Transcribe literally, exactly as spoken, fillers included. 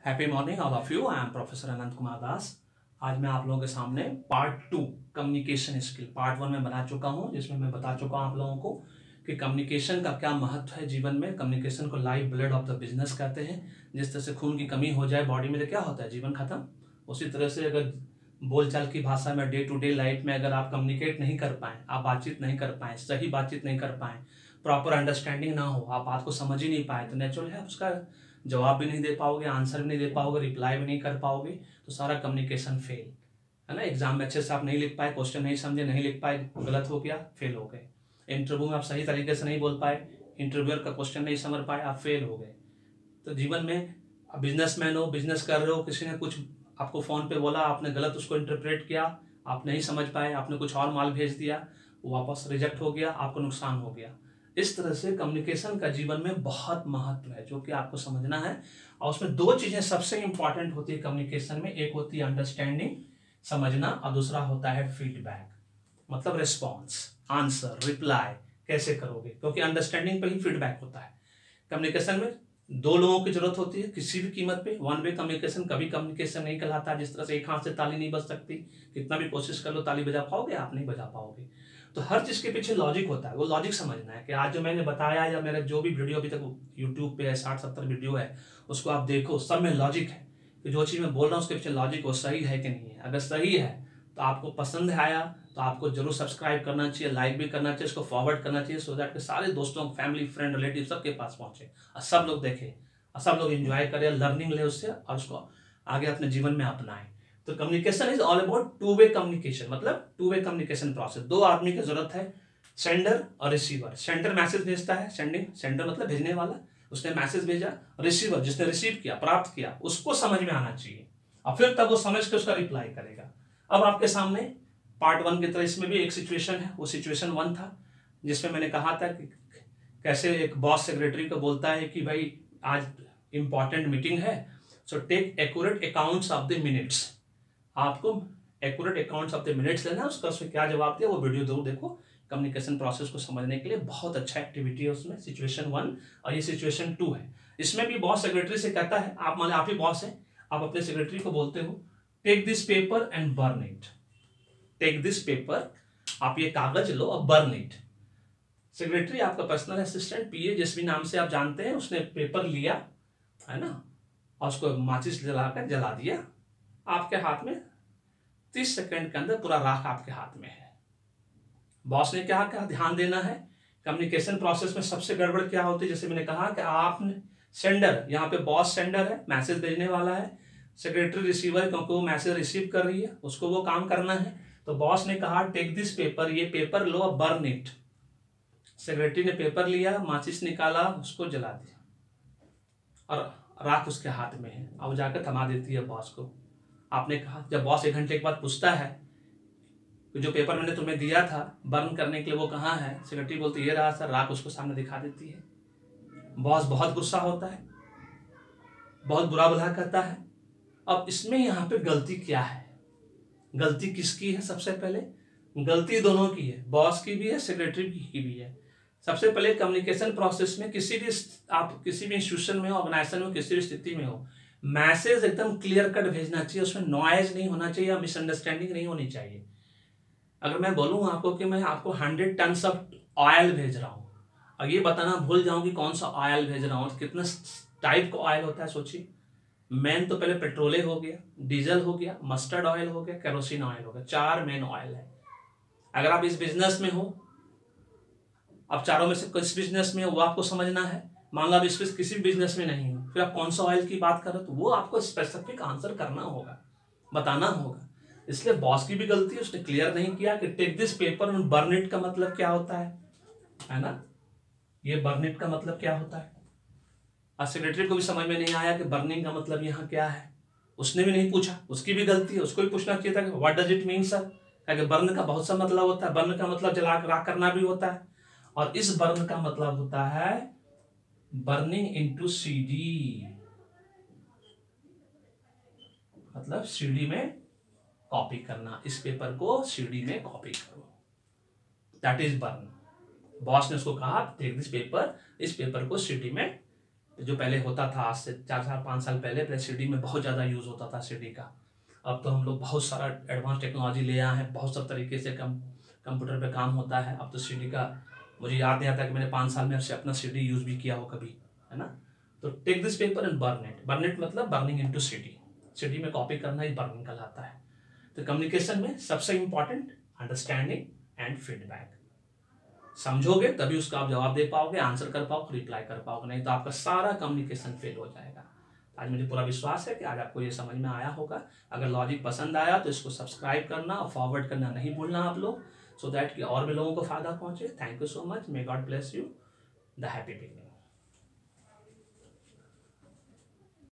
Happy morning all of you. I am professor Anant Kumar Das. आज मैं आप लोगों के सामने part two communication skill, part one में बना चुका हूं, जिसमें मैं बता चुका हूं आप लोगों को कि कम्युनिकेशन का क्या महत्व है जीवन में। कम्युनिकेशन को life blood of the business कहते हैं। जिस तरह से खून की कमी हो जाए बॉडी में तो क्या होता है, जीवन खत्म। उसी तरह से अगर बोलचाल की भाषा में डे टू डे लाइफ में अगर आप कम्युनिकेट नहीं कर पाएँ, आप बातचीत नहीं कर पाएँ, सही बातचीत नहीं कर पाएँ, प्रॉपर अंडरस्टैंडिंग ना हो, आप बात को समझ ही नहीं पाए, तो नेचुरल है उसका जवाब भी नहीं दे पाओगे, आंसर भी नहीं दे पाओगे, रिप्लाई भी नहीं कर पाओगे, तो सारा कम्युनिकेशन फेल है ना। एग्जाम में अच्छे से आप नहीं लिख पाए, क्वेश्चन नहीं समझे, नहीं लिख पाए, गलत हो गया, फेल हो गए। इंटरव्यू में आप सही तरीके से नहीं बोल पाए, इंटरव्यूअर का क्वेश्चन नहीं समझ पाए, आप फेल हो गए। तो जीवन में बिजनेसमैन हो, बिजनेस कर रहे हो, किसी ने कुछ आपको फोन पे बोला, आपने गलत उसको इंटरप्रेट किया, आप नहीं समझ पाए, आपने कुछ और माल भेज दिया, वापस रिजेक्ट हो गया, आपको नुकसान हो गया। इस तरह से कम्युनिकेशन का जीवन में बहुत महत्व है, जो कि आपको समझना है। और उसमें दो चीजें सबसे इंपॉर्टेंट होती है कम्युनिकेशन में। एक होती है अंडरस्टैंडिंग, समझना, और दूसरा होता है फीडबैक, मतलब रिस्पॉन्स, आंसर, रिप्लाई कैसे करोगे, क्योंकि अंडरस्टैंडिंग पे ही फीडबैक होता है। कम्युनिकेशन में दो लोगों की जरूरत होती है किसी भी कीमत पे। वन वे कम्युनिकेशन कभी कम्युनिकेशन नहीं कहलाता। जिस तरह से एक हाथ से ताली नहीं बज सकती, कितना भी कोशिश कर लो ताली बजा पाओगे, आप नहीं बजा पाओगे। तो हर चीज के पीछे लॉजिक होता है, वो लॉजिक समझना है कि आज जो मैंने बताया या मेरा जो भी वीडियो अभी तक यूट्यूब पे है, साठ सत्तर वीडियो है, उसको आप देखो, सब में लॉजिक है कि जो चीज मैं बोल रहा हूँ उसके पीछे लॉजिक वो सही है कि नहीं है। अगर सही है तो आपको पसंद आया तो आपको जरूर सब्सक्राइब करना चाहिए, लाइक भी करना चाहिए, इसको फॉरवर्ड करना चाहिए, सो दैट सारे दोस्तों, फैमिली, फ्रेंड, रिलेटिव सबके पास पहुंचे और सब लोग देखें और सब लोग एंजॉय करें, लर्निंग ले उससे और उसको आगे अपने जीवन में अपनाएं। तो communication is all about two way communication, मतलब टू वे कम्युनिकेशन प्रोसेस। दो आदमी की जरूरत है, सेंडर और रिसीवर। सेंडर मैसेज भेजता है, सेंडिंग, सेंडर मतलब भेजने वाला, उसने मैसेज भेजा। रिसीवर जिसने रिसीव किया, प्राप्त किया, उसको समझ में आना चाहिए और फिर तब वो समझ के उसका रिप्लाई करेगा। अब आपके सामने पार्ट वन की तरह इसमें भी एक सिचुएशन है। वो सिचुएशन वन था जिसमें मैंने कहा था कि कैसे एक बॉस सेक्रेटरी को बोलता है कि भाई आज इंपॉर्टेंट मीटिंग है, so take accurate accounts of the minutes. आपको accurate accounts of the minutes लेना है। उसका उसमें क्या जवाब दिया वो वीडियो जरूर देखो। कम्युनिकेशन प्रोसेस को समझने के लिए बहुत अच्छा एक्टिविटी है उसमें, सिचुएशन वन। और ये सिचुएशन टू है। इसमें भी बॉस सेक्रेटरी से कहता है, आप मान आप ही बॉस है, आप अपने सेक्रेटरी को बोलते हो take this paper and burn it. Take this paper, आप ये कागज लो और बर्न इट। सेक्रेटरी आपका पर्सनल असिस्टेंट, पीए, जिस भी नाम से आप जानते हैं, उसने पेपर लिया है ना और उसको माचिस जलाकर जला दिया। आपके हाथ में तीस सेकंड के अंदर पूरा राख आपके हाथ में है। बॉस ने क्या कहा, ध्यान देना है। कम्युनिकेशन प्रोसेस में सबसे गड़बड़ क्या होती है, जैसे मैंने कहा कि आपने सेंडर, यहाँ पे बॉस सेंडर है, मैसेज भेजने वाला है, सेक्रेटरी रिसीवर, क्योंकि वो मैसेज रिसीव कर रही है, उसको वो काम करना है। तो बॉस ने कहा टेक दिस पेपर, ये पेपर लो और बर्न इट। सेक्रेटरी ने पेपर लिया, माचिस निकाला, उसको जला दिया और राख उसके हाथ में है। अब जाकर थमा देती है बॉस को। आपने कहा, जब बॉस एक घंटे के बाद पूछता है कि जो पेपर मैंने तुम्हें दिया था बर्न करने के लिए वो कहाँ है, सेक्रेटरी बोलती ये रहा सर, राख उसको सामने दिखा देती है। बॉस बहुत गुस्सा होता है, बहुत बुरा भला करता है। अब इसमें यहाँ पे गलती क्या है, गलती किसकी है? सबसे पहले गलती दोनों की है, बॉस की भी है, सेक्रेटरी की भी है। सबसे पहले कम्युनिकेशन प्रोसेस में किसी भी आप किसी भी इंस्टीट्यूशन में हो, ऑर्गेनाइजेशन में, किसी भी स्थिति में हो, मैसेज एकदम क्लियर कट भेजना चाहिए। उसमें नॉइज नहीं होना चाहिए, मिसअंडरस्टैंडिंग नहीं होनी चाहिए। अगर मैं बोलूँ आपको कि मैं आपको हंड्रेड टन ऑफ ऑयल भेज रहा हूँ और ये बताना भूल जाऊँ कि कौन सा ऑयल भेज रहा हूँ, तो कितना टाइप का ऑयल होता है सोचिए। मेन तो पहले पेट्रोले हो गया, डीजल हो गया, मस्टर्ड ऑयल हो गया, केरोसिन ऑयल हो गया, चार मेन ऑयल है। अगर आप इस बिजनेस में हो, अब चारों में से किस बिजनेस में हो वो आपको समझना है। मान लो आप इस किसी भी बिजनेस में नहीं हो, फिर आप कौन सा ऑयल की बात कर रहे हो, तो वो आपको स्पेसिफिक आंसर करना होगा, बताना होगा। इसलिए बॉस की भी गलती है, उसने क्लियर नहीं किया कि take this paper and burn it का मतलब क्या होता है, है ना। ये बर्न इट का मतलब क्या होता है। और सेक्रेटरी को भी समझ में नहीं आया कि बर्निंग का मतलब यहाँ क्या है, उसने भी नहीं पूछा, उसकी भी गलती है। उसको भी पूछना चाहिए था कि what does it mean sir, क्योंकि बर्न का बहुत सा मतलब होता है। बर्न का मतलब जला राख करना भी होता है, और इस बर्न का मतलब होता है बर्निंग इनटू सीडी, मतलब सीडी में कॉपी करना। इस पेपर को सीडी में कॉपी करो, दैट इज बर्न। बॉस ने उसको कहा टेक दिस पेपर, इस पेपर को सीडी में जो पहले होता था, आज से चार चार पाँच साल पहले पहले सीडी में बहुत ज़्यादा यूज़ होता था सीडी का। अब तो हम लोग बहुत सारा एडवांस टेक्नोलॉजी ले आए हैं, बहुत सब तरीके से कम कंप्यूटर पे काम होता है। अब तो सीडी का मुझे याद नहीं आता कि मैंने पाँच साल में से अपना सीडी यूज़ भी किया हो कभी, है ना। तो take this paper and burn it. Burn it मतलब बर्निंग इनटू सीडी। सीडी में कॉपी करना ही बर्निंग कहलाता है। तो कम्युनिकेशन में सबसे इंपॉर्टेंट अंडरस्टैंडिंग एंड फीडबैक। समझोगे तभी उसका आप जवाब दे पाओगे, आंसर कर पाओगे, रिप्लाई कर पाओगे, नहीं तो आपका सारा कम्युनिकेशन फेल हो जाएगा। आज मुझे पूरा विश्वास है कि आज आपको ये समझ में आया होगा। अगर लॉजिक पसंद आया तो इसको सब्सक्राइब करना और फॉरवर्ड करना नहीं भूलना आप लोग, सो दैट कि और भी लोगों को फायदा पहुंचे। Thank you so much. May God bless you. The happy beginning.